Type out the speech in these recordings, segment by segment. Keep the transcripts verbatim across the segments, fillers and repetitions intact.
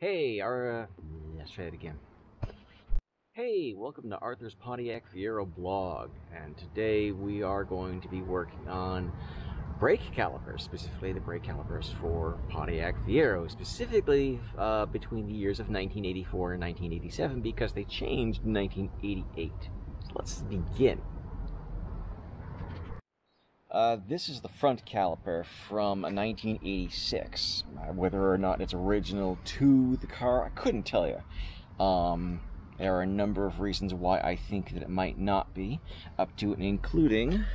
Hey, our, uh, let's try it again. Hey, welcome to Arthur's Pontiac Fiero blog, and today we are going to be working on brake calipers, specifically the brake calipers for Pontiac Fiero, specifically uh, between the years of nineteen eighty-four and nineteen eighty-seven, because they changed in nineteen eighty-eight. So let's begin. Uh, this is the front caliper from nineteen eighty-six. Uh, whether or not it's original to the car, I couldn't tell you. Um, there are a number of reasons why I think that it might not be, up to and including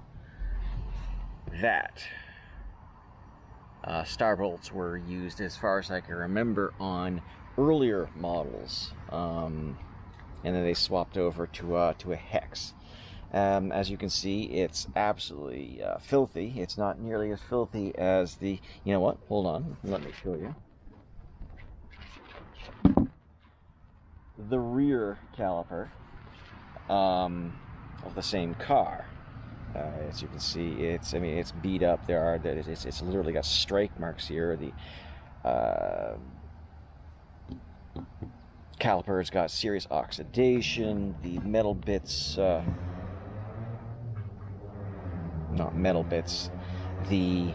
that. Uh, star bolts were used, as far as I can remember, on earlier models, um, and then they swapped over to uh, to a hex. Um, as you can see, it's absolutely uh, filthy. It's not nearly as filthy as the, you know what, hold on, let me show you. The rear caliper um, of the same car. Uh, as you can see, it's, I mean, it's beat up. There are, it's, it's literally got strike marks here. The uh, caliper's got serious oxidation. The metal bits, uh, not metal bits, the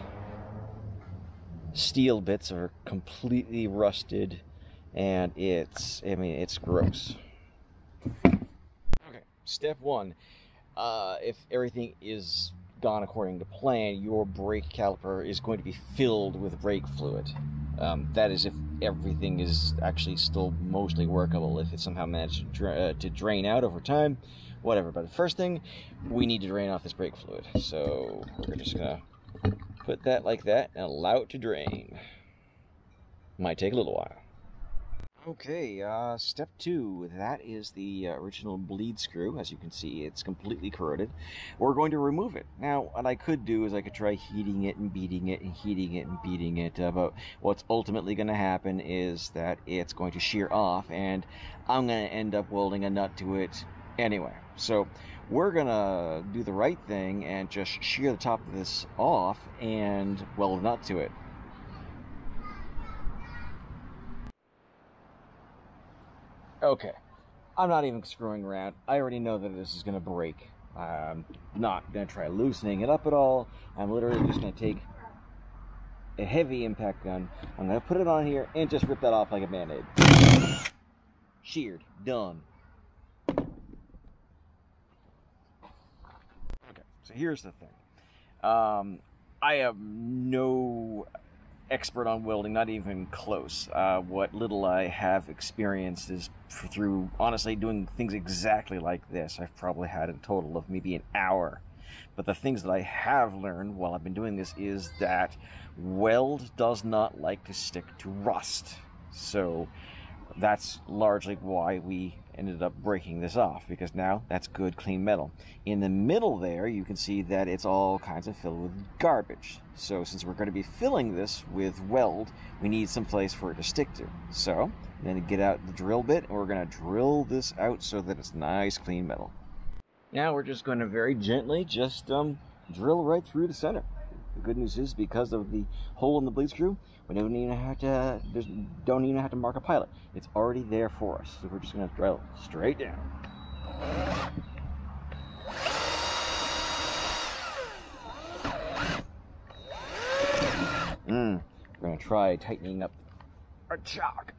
steel bits are completely rusted, and it's, I mean, it's gross. Okay, step one, uh, if everything is gone according to plan, your brake caliper is going to be filled with brake fluid. Um, that is if everything is actually still mostly workable. If it somehow managed to, dra uh, to drain out over time, whatever. But the first thing, we need to drain off this brake fluid. So we're just gonna put that like that and allow it to drain. Might take a little while. Okay, uh, step two, that is the uh, original bleed screw. As you can see, it's completely corroded. We're going to remove it. Now, what I could do is I could try heating it and beating it and heating it and beating it, uh, but what's ultimately going to happen is that it's going to shear off, and I'm going to end up welding a nut to it anyway. So we're going to do the right thing and just shear the top of this off and weld a nut to it. Okay, I'm not even screwing around. I already know that this is going to break. I'm not going to try loosening it up at all. I'm literally just going to take a heavy impact gun. I'm going to put it on here and just rip that off like a Band-Aid. Sheared. Done. Okay, so here's the thing. Um, I have no expert on welding, not even close. Uh, what little I have experienced is through, honestly, doing things exactly like this. I've probably had a total of maybe an hour. But the things that I have learned while I've been doing this is that weld does not like to stick to rust. So that's largely why we ended up breaking this off, because now that's good, clean metal. In the middle there, you can see that it's all kinds of filled with garbage. So since we're going to be filling this with weld, we need some place for it to stick to. So I'm going to get out the drill bit, and we're going to drill this out so that it's nice, clean metal. Now we're just going to very gently just um, drill right through the center. The good news is, because of the hole in the bleed screw, we don't even have to there's, don't even have to mark a pilot. It's already there for us. So we're just going to drill straight down. Mm, we're going to try tightening up our chock.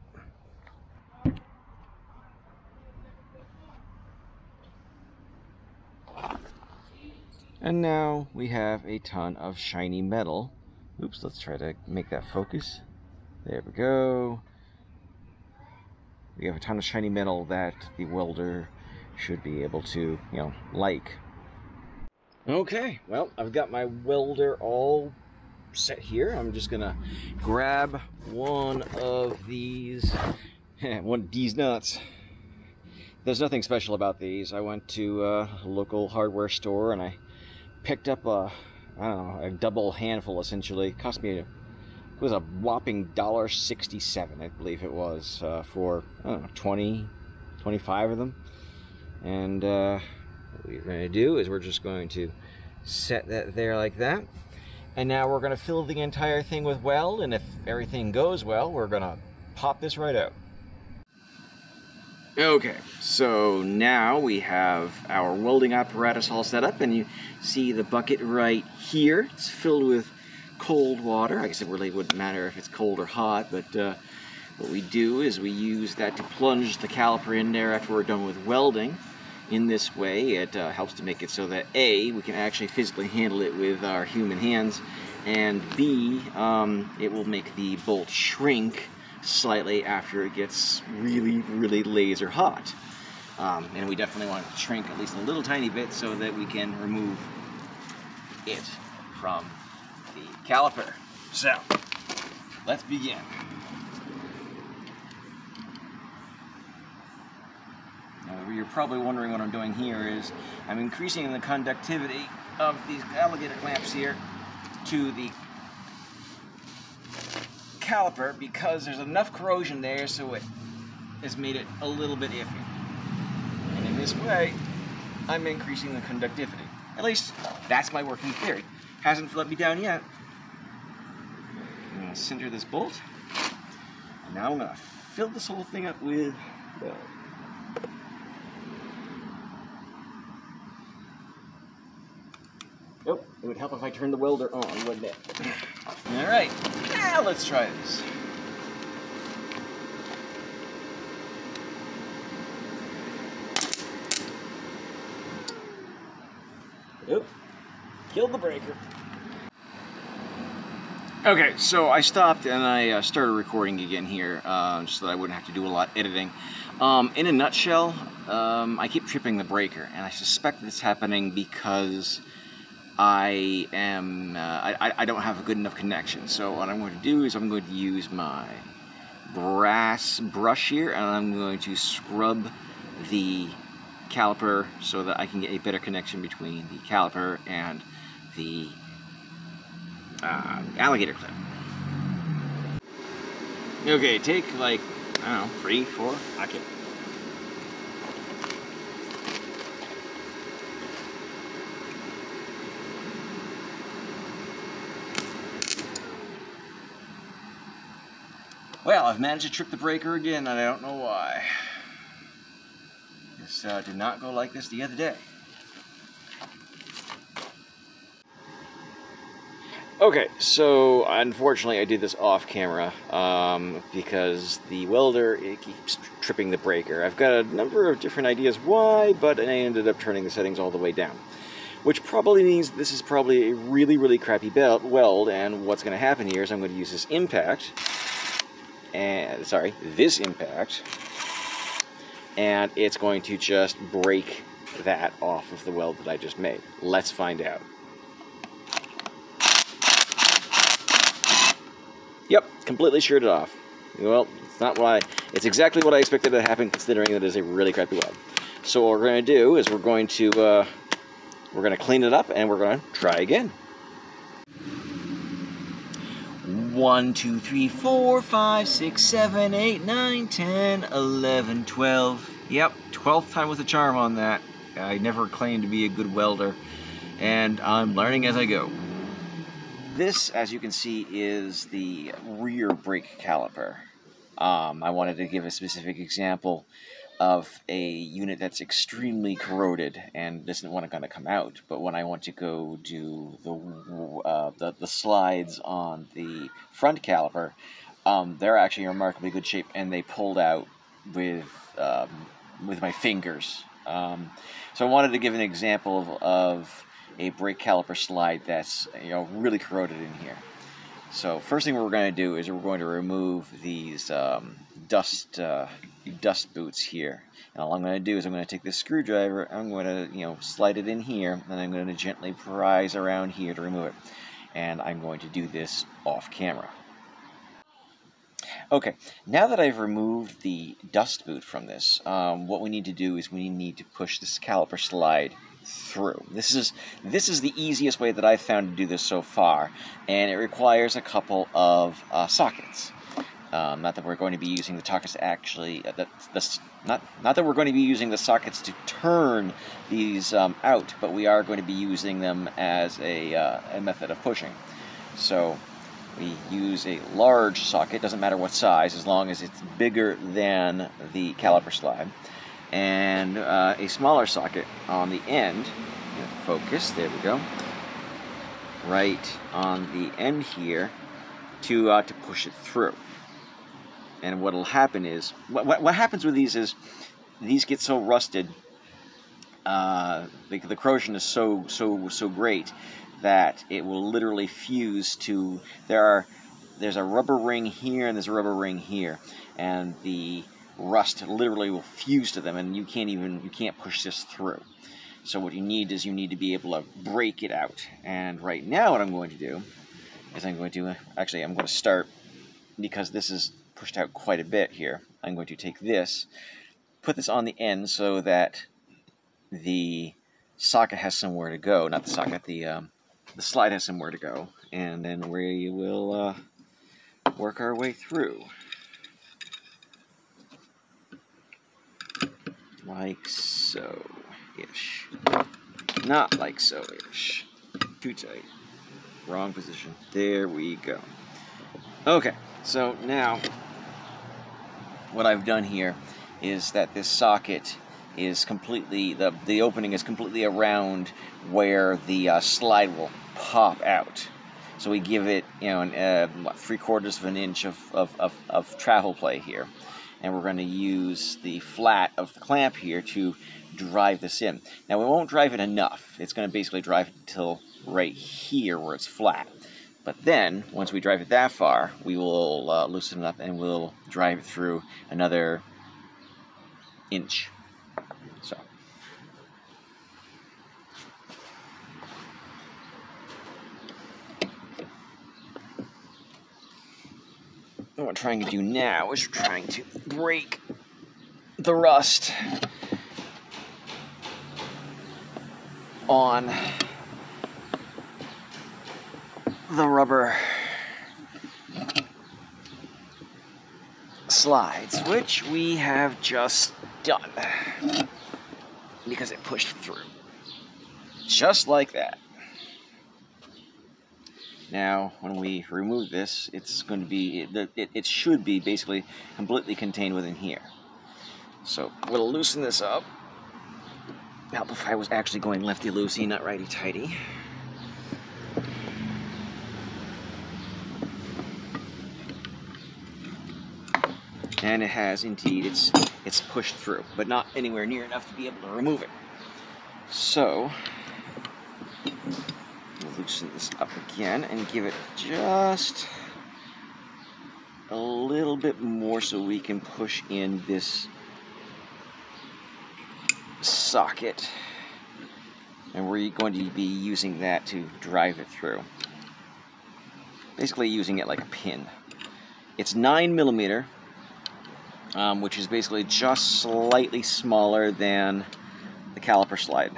And now we have a ton of shiny metal. Oops, let's try to make that focus. There we go. We have a ton of shiny metal that the welder should be able to, you know, like. Okay, well, I've got my welder all set here. I'm just gonna grab one of these, one of these nuts. There's nothing special about these. I went to a local hardware store and I picked up a, I don't know, a double handful essentially. It cost me, a, it was a whopping one dollar sixty-seven, I believe it was, uh, for, I don't know, twenty, twenty-five of them. And uh, what we're going to do is we're just going to set that there like that. And now we're going to fill the entire thing with weld, and if everything goes well, we're going to pop this right out. Okay, so now we have our welding apparatus all set up, and you see the bucket right here. It's filled with cold water. I guess it really wouldn't matter if it's cold or hot, but uh, what we do is we use that to plunge the caliper in there after we're done with welding. In this way, it uh, helps to make it so that A, we can actually physically handle it with our human hands, and B, um, it will make the bolt shrink slightly after it gets really, really laser hot. Um, and we definitely want it to shrink at least a little tiny bit so that we can remove it from the caliper. So, let's begin. Now, you're probably wondering what I'm doing here is I'm increasing the conductivity of these alligator clamps here to the caliper because there's enough corrosion there so it has made it a little bit iffy. And in this way, I'm increasing the conductivity. At least, that's my working theory. Hasn't let me down yet. I'm going to center this bolt. And now I'm going to fill this whole thing up with weld. Nope, it would help if I turned the welder on, wouldn't it? Alright, now let's try this. Oop, killed the breaker. Okay, so I stopped and I uh, started recording again here, uh, just so that I wouldn't have to do a lot of editing. Um, in a nutshell, um, I keep tripping the breaker, and I suspect it's happening because I am, uh, I, I don't have a good enough connection. So what I'm going to do is I'm going to use my brass brush here, and I'm going to scrub the caliper so that I can get a better connection between the caliper and the uh, alligator clip. Okay, take like, I don't know, three, four, I can. Well, I've managed to trip the breaker again, and I don't know why. This uh, did not go like this the other day. Okay, so unfortunately I did this off camera um, because the welder, it keeps tripping the breaker. I've got a number of different ideas why, but I ended up turning the settings all the way down. Which probably means this is probably a really, really crappy belt weld, and what's going to happen here is I'm going to use this impact, and sorry, this impact, and it's going to just break that off of the weld that I just made. Let's find out. Yep, completely sheared it off. Well, it's not why. It's exactly what I expected to happen, considering that it is a really crappy weld. So what we're going to do is we're going to uh, we're going to clean it up, and we're going to try again. One, two, three, four, five, six, seven, eight, nine, ten, eleven, twelve. Yep, twelfth time with a charm on that. I never claimed to be a good welder, and I'm learning as I go. This, as you can see, is the rear brake caliper. Um, I wanted to give a specific example of a unit that's extremely corroded and doesn't want to kind of come out. But when I want to go do the uh, the, the slides on the front caliper, um, they're actually in remarkably good shape, and they pulled out with um, with my fingers. Um, so I wanted to give an example of, of a brake caliper slide that's, you know, really corroded in here. So first thing we're going to do is we're going to remove these um, dust uh, dust boots here. And all I'm going to do is I'm going to take this screwdriver, I'm going to, you know, slide it in here, and I'm going to gently prise around here to remove it. And I'm going to do this off camera. Okay, now that I've removed the dust boot from this, um, what we need to do is we need to push this caliper slide through. This is this is the easiest way that I've found to do this so far, and it requires a couple of uh, sockets. Um, not that we're going to be using the sockets to actually uh, that this not not that we're going to be using the sockets to turn these um, out, but we are going to be using them as a uh, a method of pushing. So We use a large socket, doesn't matter what size, as long as it's bigger than the caliper slide, and uh, a smaller socket on the end. Focus, there we go. Right on the end here to uh, to push it through. And what'll happen is, what, what, what happens with these is, these get so rusted, uh, the, the corrosion is so so so great that it will literally fuse to, there are, there's a rubber ring here and there's a rubber ring here, and the rust literally will fuse to them, and you can't even, you can't push this through. So what you need is you need to be able to break it out. And right now what I'm going to do is I'm going to, actually I'm going to start, because this is pushed out quite a bit here, I'm going to take this, put this on the end so that the socket has somewhere to go, not the socket, the, um, the slide has somewhere to go, and then we will uh, work our way through. Like so-ish. Not like so-ish. Too tight. Wrong position. There we go. Okay, so now what I've done here is that this socket is completely, the, the opening is completely around where the uh, slide will pop out. So we give it, you know, an, uh, what, three quarters of an inch of, of, of, of travel play here. And we're going to use the flat of the clamp here to drive this in. Now we won't drive it enough. It's going to basically drive it until right here where it's flat. But then, once we drive it that far, we will uh, loosen it up and we'll drive it through another inch. So. What we're trying to do now is we're trying to break the rust on the rubber slides, which we have just done because it pushed through. Just like that. Now, when we remove this, it's going to be, it, it, it should be basically completely contained within here. So, we'll loosen this up. Help if I was actually going lefty-loosey, not righty-tighty. And it has, indeed, it's, it's pushed through, but not anywhere near enough to be able to remove it. So, we'll loosen this up again and give it just a little bit more so we can push in this socket. And we're going to be using that to drive it through. Basically using it like a pin. It's nine millimeter. Um, which is basically just slightly smaller than the caliper slide.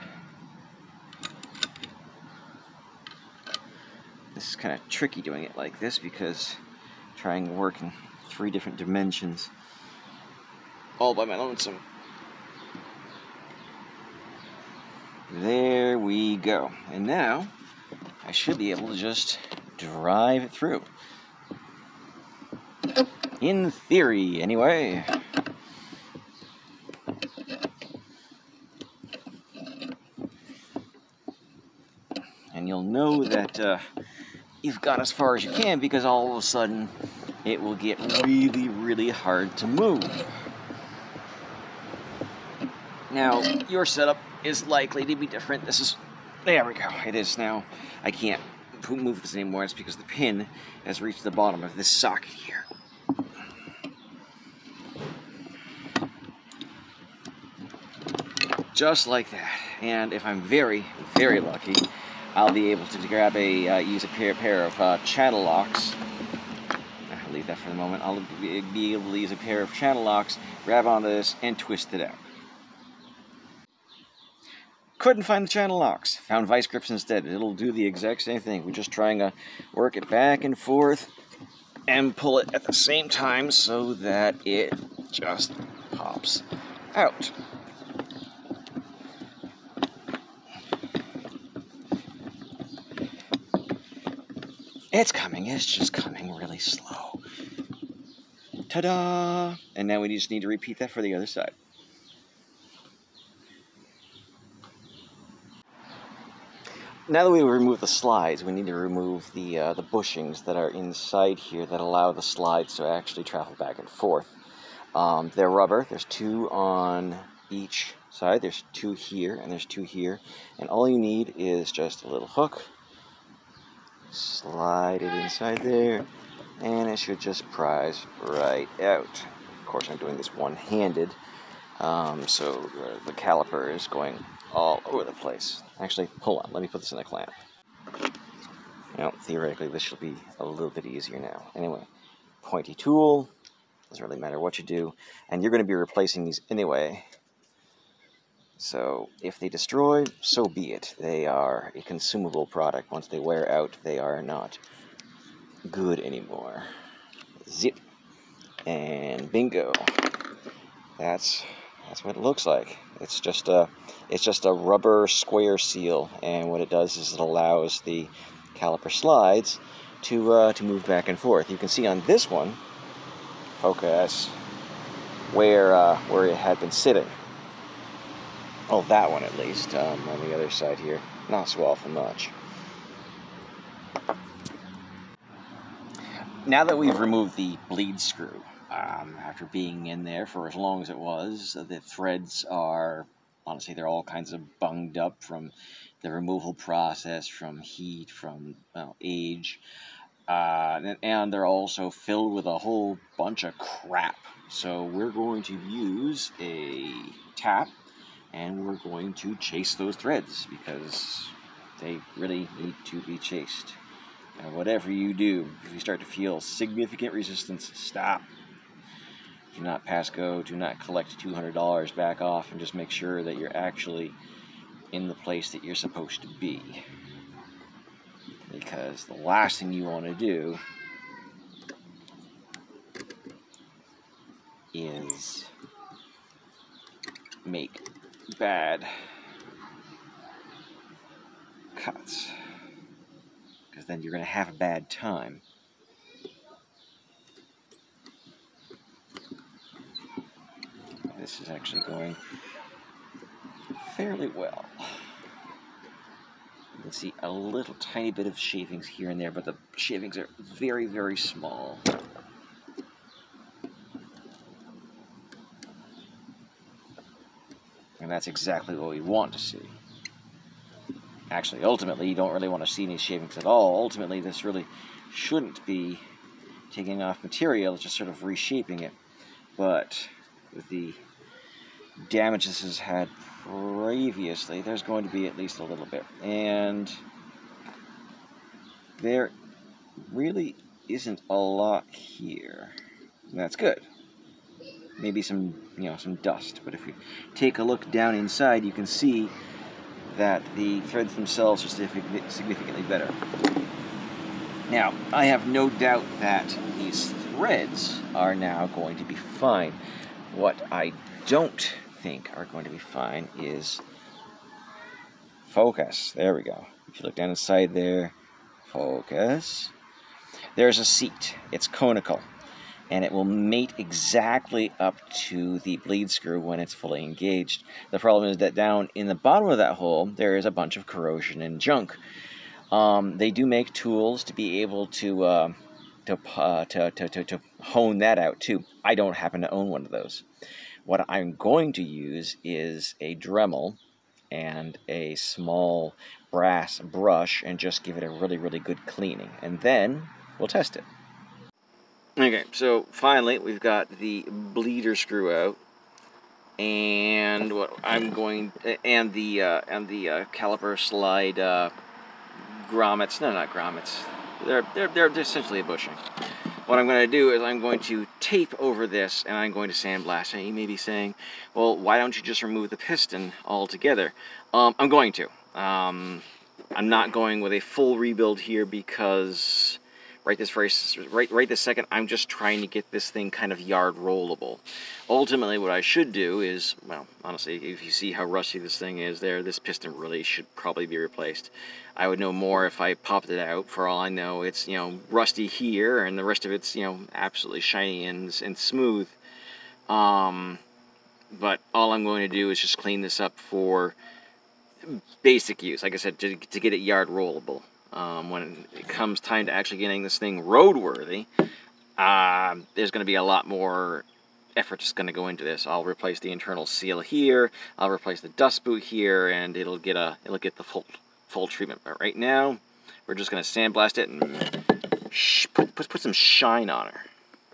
This is kind of tricky doing it like this because I'm trying to work in three different dimensions all by my lonesome. There we go. And now I should be able to just drive it through. In theory, anyway. And you'll know that uh, you've got as far as you can because all of a sudden it will get really, really hard to move. Now, your setup is likely to be different. This is, there we go, it is now. I can't move this anymore. It's because the pin has reached the bottom of this socket here. Just like that. And if I'm very, very lucky, I'll be able to grab a, uh, use a pair, pair of uh, channel locks. I'll leave that for the moment. I'll be able to use a pair of channel locks, grab onto this, and twist it out. Couldn't find the channel locks. Found vice grips instead. It'll do the exact same thing. We're just trying to work it back and forth and pull it at the same time so that it just pops out. It's coming. It's just coming really slow. Ta-da! And now we just need to repeat that for the other side. Now that we remove the slides, we need to remove the uh, the bushings that are inside here that allow the slides to actually travel back and forth. Um, they're rubber. There's two on each side. There's two here and there's two here. And all you need is just a little hook. Slide it inside there, and it should just prise right out. Of course, I'm doing this one-handed, um, so the, the caliper is going all over the place. Actually, hold on, let me put this in the clamp. Now, theoretically, this should be a little bit easier now. Anyway, pointy tool, doesn't really matter what you do, and you're going to be replacing these anyway. So, if they destroy, so be it. They are a consumable product. Once they wear out, they are not good anymore. Zip. And bingo. That's that's what it looks like. It's just a it's just a rubber square seal, and what it does is it allows the caliper slides to uh, to move back and forth. You can see on this one, focus, where uh, where it had been sitting. Well, that one at least. Um, on the other side here, not so awful much. Now that we've removed the bleed screw, um, after being in there for as long as it was, the threads are, honestly, they're all kinds of bunged up from the removal process, from heat, from well, age, uh, and, and they're also filled with a whole bunch of crap. So we're going to use a tap, and we're going to chase those threads because they really need to be chased. And whatever you do, if you start to feel significant resistance, stop. Do not pass go. Do not collect two hundred dollars back off, and just make sure that you're actually in the place that you're supposed to be. Because the last thing you want to do is make bad cuts, because then you're going to have a bad time. This is actually going fairly well. You can see a little tiny bit of shavings here and there, but the shavings are very, very small. And that's exactly what we want to see. Actually, ultimately, you don't really want to see any shavings at all. Ultimately, this really shouldn't be taking off material, it's just sort of reshaping it. But with the damage this has had previously, there's going to be at least a little bit. And there really isn't a lot here. And that's good. Maybe some, you know, some dust. But if you take a look down inside, you can see that the threads themselves are significantly better. Now, I have no doubt that these threads are now going to be fine. What I don't think are going to be fine is focus. There we go. If you look down inside there, focus. There's a seat. It's conical, and it will mate exactly up to the bleed screw when it's fully engaged. The problem is that down in the bottom of that hole, there is a bunch of corrosion and junk. Um, they do make tools to be able to, uh, to, uh, to, to, to, to hone that out too. I don't happen to own one of those. What I'm going to use is a Dremel and a small brass brush and just give it a really, really good cleaning. And then we'll test it. Okay, so finally we've got the bleeder screw out, and what I'm going and the uh, and the uh, caliper slide uh, grommets. No, not grommets. They're they're they're essentially a bushing. What I'm going to do is I'm going to tape over this, and I'm going to sandblast. And you may be saying, well, why don't you just remove the piston altogether? Um, I'm going to. Um, I'm not going with a full rebuild here because right this very right right this second, I'm just trying to get this thing kind of yard rollable. Ultimately, what I should do is, well, honestly, if you see how rusty this thing is there, this piston really should probably be replaced. I would know more if I popped it out. For all I know, it's, you know, rusty here, and the rest of it's, you know, absolutely shiny and, and smooth. Um, but all I'm going to do is just clean this up for basic use, like I said, to, to get it yard rollable. Um, when it comes time to actually getting this thing roadworthy, uh, there's going to be a lot more effort that's going to go into this. I'll replace the internal seal here, I'll replace the dust boot here, and it'll get a it'll get the full full treatment. But right now, we're just going to sandblast it and sh put, put put some shine on her.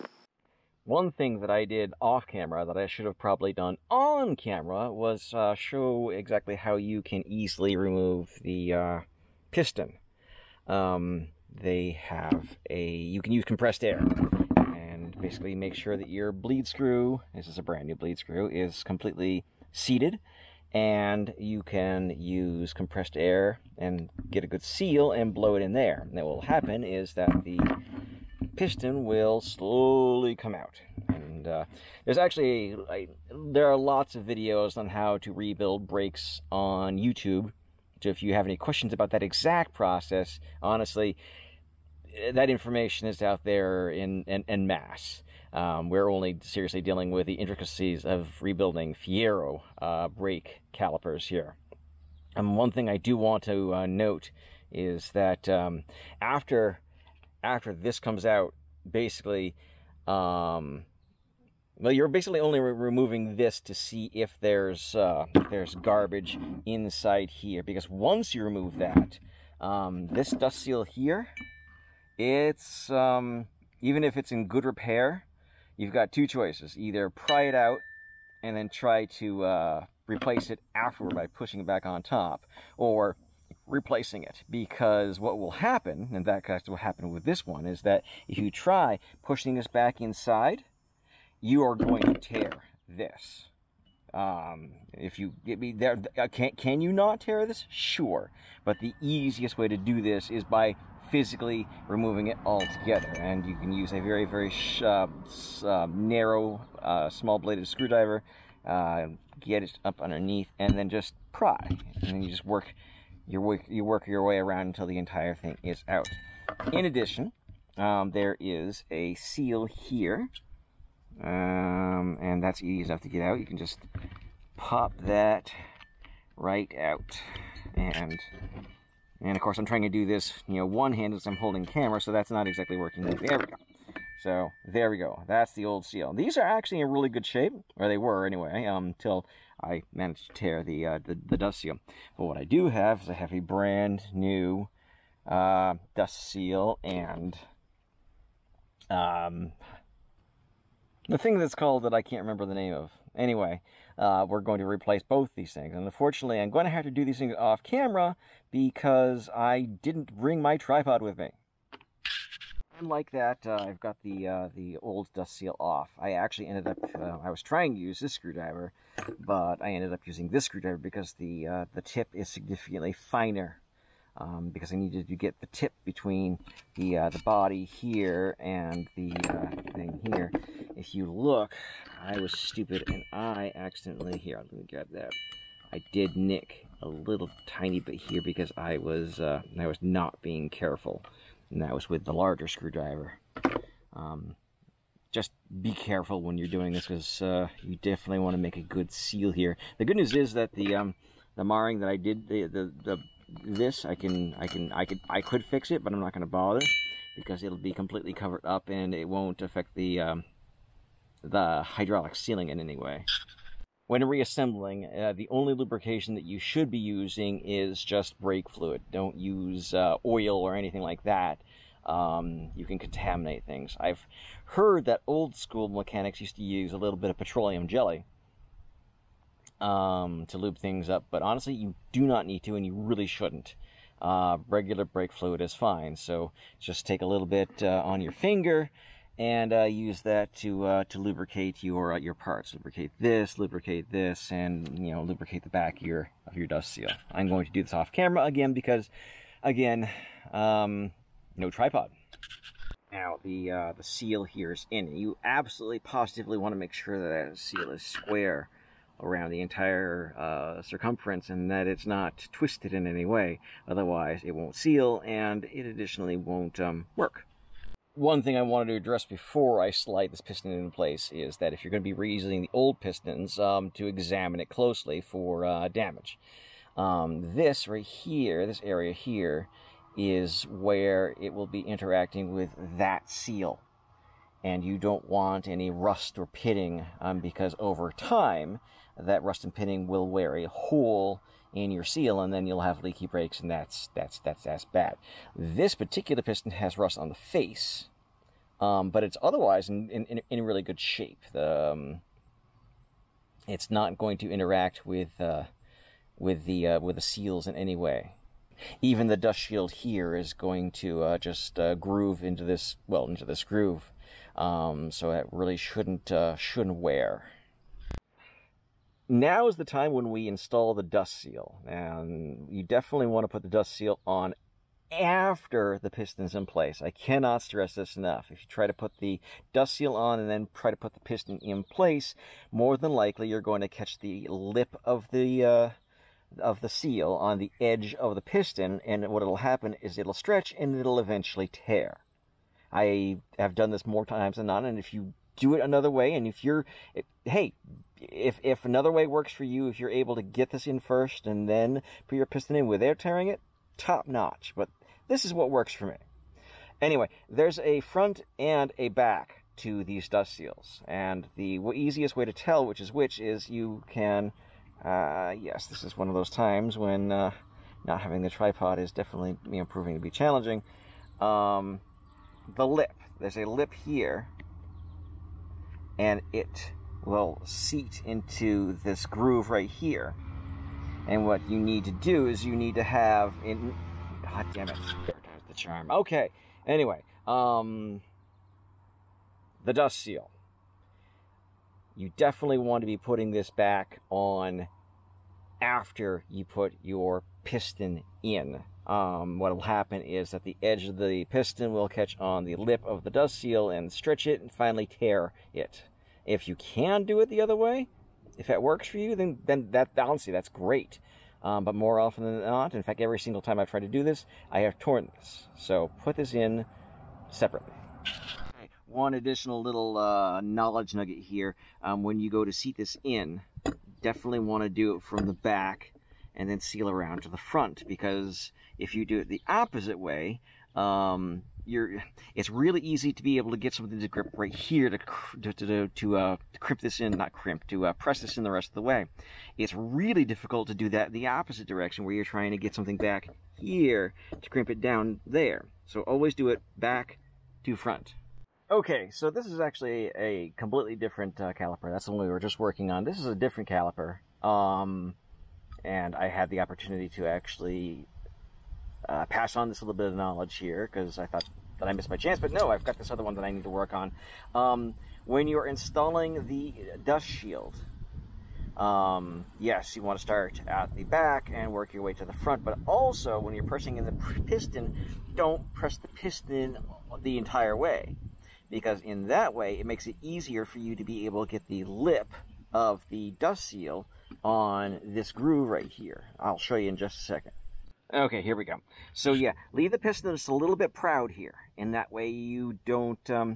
One thing that I did off camera that I should have probably done on camera was uh, show exactly how you can easily remove the uh, piston. Um, they have a, you can use compressed air and basically make sure that your bleed screw, this is a brand new bleed screw, is completely seated, and you can use compressed air and get a good seal and blow it in there. And what will happen is that the piston will slowly come out. And uh, there's actually, like, there are lots of videos on how to rebuild brakes on YouTube. So if you have any questions about that exact process, honestly, that information is out there in, in, in mass. Um, we're only seriously dealing with the intricacies of rebuilding Fiero uh, brake calipers here. And um, one thing I do want to uh, note is that um, after after this comes out, basically, um, well, you're basically only re removing this to see if there's uh, if there's garbage inside here. Because once you remove that, um, this dust seal here, it's um, even if it's in good repair, you've got two choices: either pry it out and then try to uh, replace it afterward by pushing it back on top, or replacing it. Because what will happen, and that that's what happened with this one, is that if you try pushing this back inside, you are going to tear this. Um, if you get me there, can can you not tear this? Sure, but the easiest way to do this is by physically removing it altogether, and you can use a very very sh uh, uh, narrow, uh, small bladed screwdriver, uh, get it up underneath, and then just pry, and then you just work your work you work your way around until the entire thing is out. In addition, um, there is a seal here. Um, and that's easy enough to get out. You can just pop that right out, and and of course I'm trying to do this, you know, one-handed as I'm holding camera, so that's not exactly working. There we go. So there we go. That's the old seal. These are actually in really good shape, or they were anyway, um, until I managed to tear the, uh, the the dust seal. But what I do have is I have a brand new uh, dust seal and um. the thing that's called that I can't remember the name of. Anyway, uh, we're going to replace both these things. And unfortunately, I'm going to have to do these things off camera because I didn't bring my tripod with me. And like that, uh, I've got the uh, the old dust seal off. I actually ended up, uh, I was trying to use this screwdriver, but I ended up using this screwdriver because the, uh, the tip is significantly finer. Um, because I needed to get the tip between the uh, the body here and the uh, thing here. If you look, I was stupid and I accidentally, here, let me grab that. I did nick a little tiny bit here because I was uh, I was not being careful, and that was with the larger screwdriver. Um, just be careful when you're doing this, because uh, you definitely want to make a good seal here. The good news is that the um, the marring that I did, the the, the this I can I can I could I could fix it, but I'm not going to bother because it'll be completely covered up and it won't affect the um, the hydraulic sealing in any way. When reassembling, uh, the only lubrication that you should be using is just brake fluid. Don't use uh, oil or anything like that. Um, you can contaminate things. I've heard that old school mechanics used to use a little bit of petroleum jelly Um, to lube things up, but honestly you do not need to, and you really shouldn't. Uh, regular brake fluid is fine, so just take a little bit uh, on your finger and uh, use that to uh, to lubricate your uh, your parts. Lubricate this, lubricate this, and you know, lubricate the back of your of your dust seal. I'm going to do this off camera again because, again, um, no tripod. Now, the uh, the seal here is in. You absolutely positively want to make sure that that seal is square around the entire uh, circumference and that it's not twisted in any way. Otherwise, it won't seal, and it additionally won't um, work. One thing I wanted to address before I slide this piston in place is that if you're going to be reusing the old pistons, um, to examine it closely for uh, damage. Um, this right here, this area here, is where it will be interacting with that seal. And you don't want any rust or pitting, um, because over time, that rust and pitting will wear a hole in your seal, and then you'll have leaky brakes, and that's that's that's that's bad. This particular piston has rust on the face, um, but it's otherwise in, in, in really good shape. The, um, it's not going to interact with uh, with the uh, with the seals in any way. Even the dust shield here is going to uh, just uh, groove into this well into this groove, um, so that really shouldn't uh, shouldn't wear. Now is the time when we install the dust seal, and you definitely want to put the dust seal on after the piston's in place. I cannot stress this enough. If you try to put the dust seal on and then try to put the piston in place, more than likely you're going to catch the lip of the uh, of the seal on the edge of the piston, and what will happen is it'll stretch and it'll eventually tear. I have done this more times than not, and if you do it another way, and if you're, if, hey, if if another way works for you, if you're able to get this in first and then put your piston in without tearing it, top notch. But this is what works for me. Anyway, there's a front and a back to these dust seals, and the easiest way to tell which is which is you can, uh, yes, this is one of those times when uh, not having the tripod is definitely, you know, proving to be challenging. Um, the lip, there's a lip here, and it will seat into this groove right here. And what you need to do is you need to have in, god damn it, there's the charm. Okay, anyway, um, the dust seal. You definitely want to be putting this back on after you put your piston in. Um, what will happen is that the edge of the piston will catch on the lip of the dust seal and stretch it and finally tear it. If you can do it the other way, if that works for you, then, then that, honestly, that's great. Um, but more often than not, in fact, every single time I've tried to do this, I have torn this. So put this in separately. One additional little uh, knowledge nugget here. Um, when you go to seat this in, definitely want to do it from the back and then seal around to the front, because if you do it the opposite way, um, you're, it's really easy to be able to get something to grip right here to to to, to, uh, to crimp this in, not crimp, to uh, press this in the rest of the way. It's really difficult to do that the opposite direction, where you're trying to get something back here to crimp it down there. So always do it back to front. Okay, so this is actually a completely different uh, caliper. That's the one we were just working on. This is a different caliper, um, and I had the opportunity to actually Uh, pass on this little bit of knowledge here, because I thought that I missed my chance, but no, I've got this other one that I need to work on. Um, when you're installing the dust shield, um, yes, you want to start at the back and work your way to the front, but also when you're pressing in the piston, don't press the piston the entire way, because in that way it makes it easier for you to be able to get the lip of the dust seal on this groove right here. I'll show you in just a second. Okay, here we go. So yeah, leave the piston just a little bit proud here, and that way you don't, um,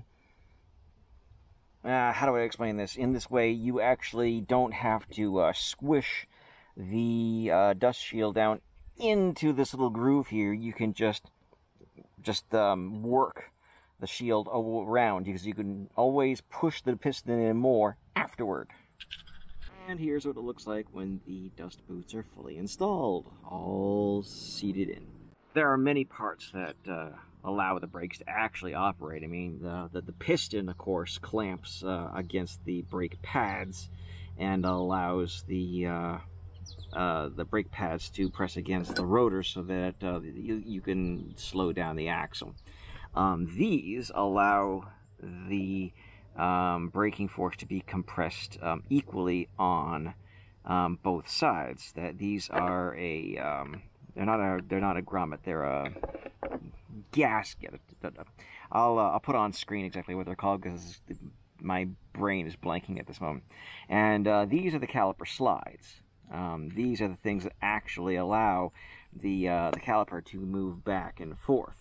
uh, how do I explain this? In this way, you actually don't have to uh, squish the uh, dust shield down into this little groove here. You can just, just um, work the shield around, because you can always push the piston in more afterward. And here's what it looks like when the dust boots are fully installed, all seated in. There are many parts that uh, allow the brakes to actually operate. I mean, the, the, the piston, of course, clamps uh, against the brake pads and allows the, uh, uh, the brake pads to press against the rotor so that uh, you, you can slow down the axle. Um, these allow the Um, braking force to be compressed um, equally on um, both sides. That these are a um, they're not a they're not a grommet. They're a gasket. I'll, uh, I'll put on screen exactly what they're called because my brain is blanking at this moment. And uh, these are the caliper slides. Um, these are the things that actually allow the, uh, the caliper to move back and forth.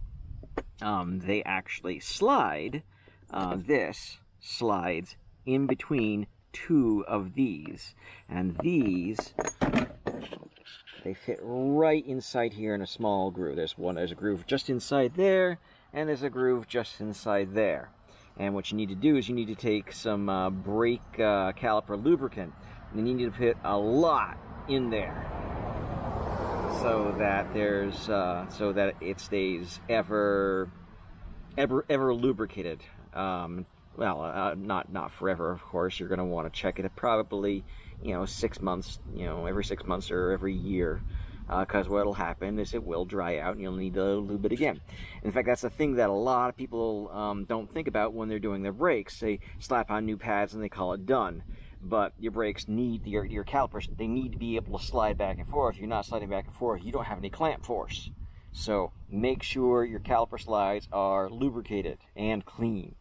Um, they actually slide, uh, this slides in between two of these. And these, they fit right inside here in a small groove. There's one, there's a groove just inside there, and there's a groove just inside there. And what you need to do is you need to take some uh, brake uh, caliper lubricant, and you need to put a lot in there so that there's uh, so that it stays ever ever ever lubricated. Um, well, uh, not not forever, of course. You're going to want to check it at probably, you know, six months, you know, every six months or every year. Because uh, what will happen is it will dry out and you'll need to lube it again. In fact, that's the thing that a lot of people um, don't think about when they're doing their brakes. They slap on new pads and they call it done. But your brakes need, your, your calipers, they need to be able to slide back and forth. If you're not sliding back and forth, you don't have any clamp force. So make sure your caliper slides are lubricated and clean.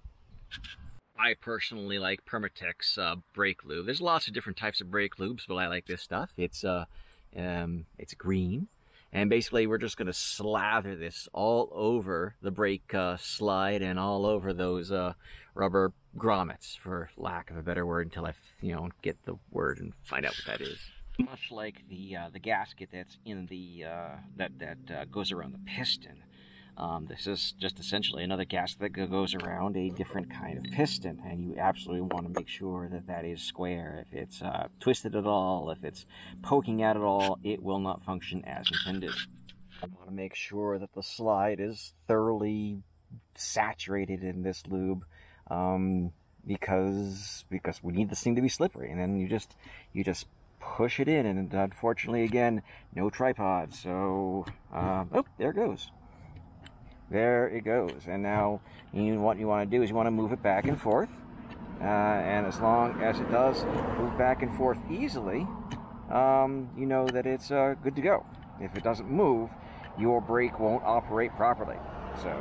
I personally like Permatex uh, brake lube. There's lots of different types of brake lubes, but I like this stuff. It's uh, Um, it's green, and basically we're just going to slather this all over the brake uh, slide and all over those uh, rubber grommets, for lack of a better word, until I, you know, get the word and find out what that is. Much like the uh, the gasket that's in the uh, that that uh, goes around the piston. Um, this is just essentially another gasket that goes around a different kind of piston, and you absolutely want to make sure that that is square. If it's uh, twisted at all, if it's poking out at all, it will not function as intended. I want to make sure that the slide is thoroughly saturated in this lube, um, because because we need this thing to be slippery, and then you just you just push it in, and unfortunately, again, no tripod, so uh, oh, there it goes. There it goes. And now you, what you want to do is you want to move it back and forth. Uh, and as long as it does move back and forth easily, um, you know that it's uh, good to go. If it doesn't move, your brake won't operate properly. So,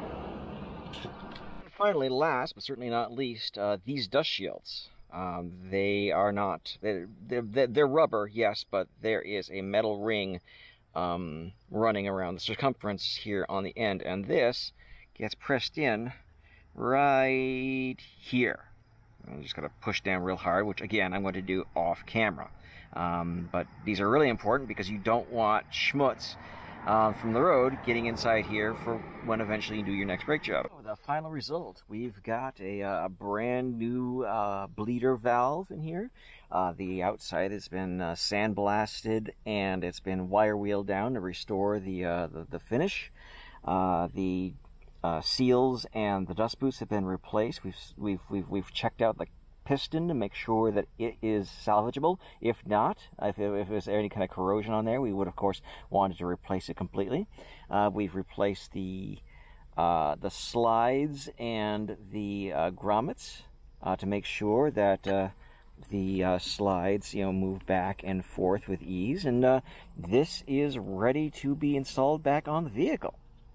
finally, last but certainly not least, uh, these dust shields. Um, they are not, they're, they're, they're rubber, yes, but there is a metal ring Um, running around the circumference here on the end, and this gets pressed in right here. I'm just going to push down real hard, which again I'm going to do off camera. Um, but these are really important because you don't want schmutz uh, from the road getting inside here for when eventually you do your next brake job. So the final result, we've got a, a brand new uh, bleeder valve in here. Uh, the outside has been uh, sandblasted, and it's been wire wheeled down to restore the uh, the, the finish. Uh, the uh, seals and the dust boots have been replaced. We've we've we've we've checked out the piston to make sure that it is salvageable. If not, if, if there's any kind of corrosion on there, we would of course wanted to replace it completely. Uh, we've replaced the uh, the slides and the uh, grommets uh, to make sure that uh, the uh, slides, you know, move back and forth with ease, and uh, this is ready to be installed back on the vehicle.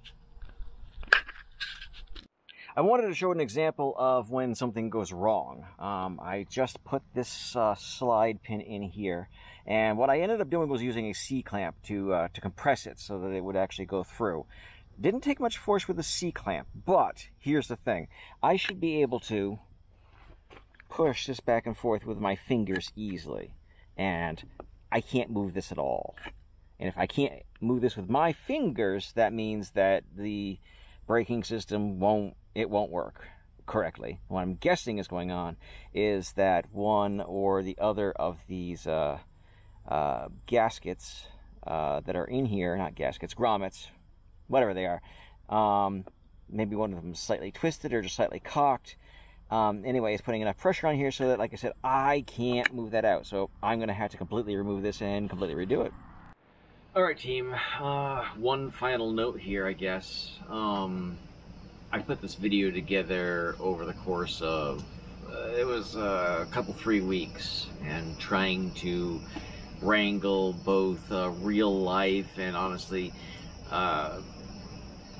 I wanted to show an example of when something goes wrong. Um, I just put this uh, slide pin in here, and what I ended up doing was using a C-clamp to uh, to compress it so that it would actually go through. Didn't take much force with the C-clamp, but here's the thing. I should be able to push this back and forth with my fingers easily, and I can't move this at all. And if I can't move this with my fingers, that means that the braking system won't it won't work correctly. What I'm guessing is going on is that one or the other of these uh, uh, gaskets uh, that are in here, not gaskets, grommets, whatever they are, um, maybe one of them is slightly twisted or just slightly cocked. Um, anyway, it's putting enough pressure on here so that, like I said, I can't move that out. So I'm going to have to completely remove this and completely redo it. Alright team, uh, one final note here, I guess. Um, I put this video together over the course of, uh, it was uh, a couple, three weeks, and trying to wrangle both uh, real life and honestly, uh,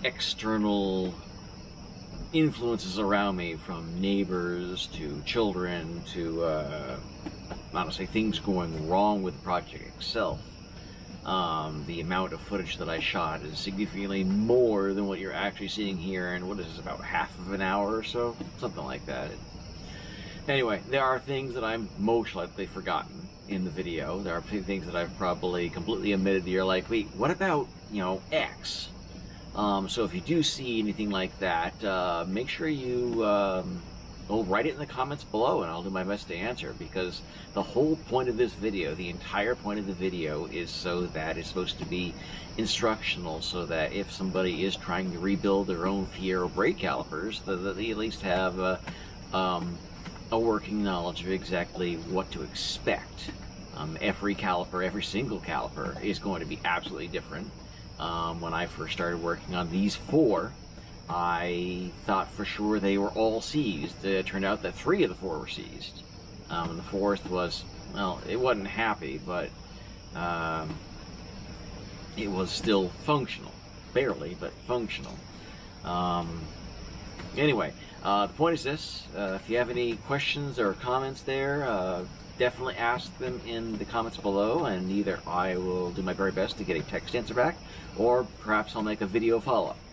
external influences around me, from neighbors to children to, uh, honestly, things going wrong with the project itself. Um, the amount of footage that I shot is significantly more than what you're actually seeing here, and what is this, about half of an hour or so? Something like that. Anyway, there are things that I'm most likely forgotten in the video. There are things that I've probably completely omitted that you're like, wait, what about, you know, X? Um, so if you do see anything like that, uh, make sure you um, well, write it in the comments below, and I'll do my best to answer, because the whole point of this video, the entire point of the video, is so that it's supposed to be instructional, so that if somebody is trying to rebuild their own Fiero brake calipers, that they at least have a, um, a working knowledge of exactly what to expect. Um, every caliper, every single caliper, is going to be absolutely different. Um, when I first started working on these four, I thought for sure they were all seized. It turned out that three of the four were seized. Um, and the fourth was, well, it wasn't happy, but um, it was still functional. Barely, but functional. Um, anyway, uh, the point is this. Uh, if you have any questions or comments there, uh, definitely ask them in the comments below, and either I will do my very best to get a text answer back, or perhaps I'll make a video follow-up.